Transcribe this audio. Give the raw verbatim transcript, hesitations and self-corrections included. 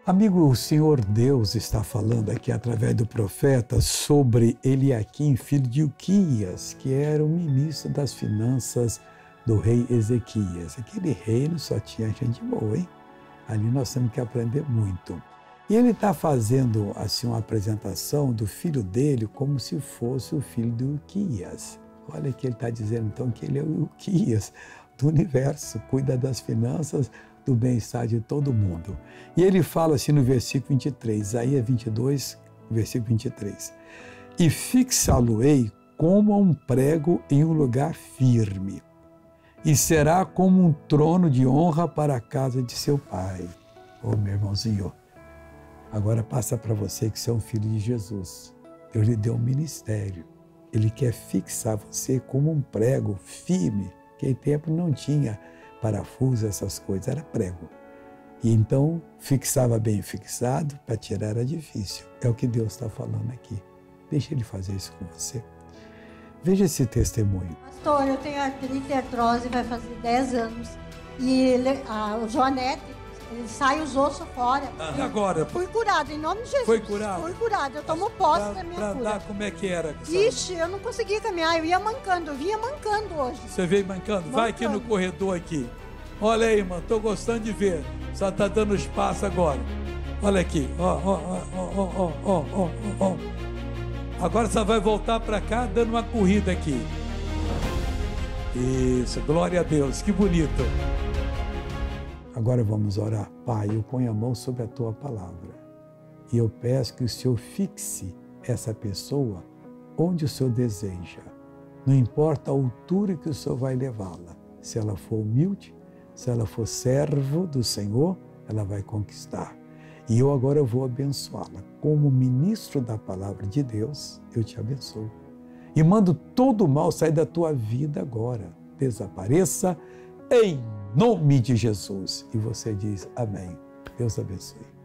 Amigo, o Senhor Deus está falando aqui através do profeta sobre Eliaquim, filho de Ilquias, que era o ministro das finanças do rei Ezequias. Aquele reino só tinha gente boa, hein? Ali nós temos que aprender muito. E ele está fazendo assim uma apresentação do filho dele como se fosse o filho de Ilquias. Olha que ele está dizendo então que ele é o Ilquias do universo, cuida das finanças, do bem-estar de todo mundo. E ele fala assim no versículo vinte e três, Isaías vinte e dois, versículo vinte e três. E fixá-lo-ei como a um prego em um lugar firme, e será como um trono de honra para a casa de seu pai. Ô meu irmãozinho, agora passa para você que você é um filho de Jesus. Deus lhe deu um ministério. Ele quer fixar você como um prego firme, que em tempo não tinha parafuso, essas coisas, era prego. E então, fixava bem fixado, para tirar era difícil. É o que Deus está falando aqui. Deixa Ele fazer isso com você. Veja esse testemunho. Pastor, eu tenho artrite e artrose, vai fazer dez anos. E ele, a, o Joanete, ele sai os ossos fora. Ah, agora? Fui curado, em nome de Jesus. Foi curado? Fui curado, eu tomo posse pra, da minha pra cura. Dar, como é que era? Ixi, eu não conseguia caminhar, eu ia mancando, eu vinha mancando hoje. Você veio mancando? mancando? Vai aqui no corredor aqui. Olha aí, irmão, estou gostando de ver. Só está dando espaço agora. Olha aqui. Ó, ó, ó, ó, ó, ó, ó. Agora você vai voltar para cá dando uma corrida aqui. Isso, glória a Deus, que bonito. Agora vamos orar. Pai, eu ponho a mão sobre a Tua palavra e eu peço que o Senhor fixe essa pessoa onde o Senhor deseja. Não importa a altura que o Senhor vai levá-la. Se ela for humilde, se ela for servo do Senhor, ela vai conquistar. E eu agora vou abençoá-la. Como ministro da palavra de Deus, eu te abençoo. E mando todo o mal sair da tua vida agora. Desapareça em nome de Jesus. E você diz amém. Deus abençoe.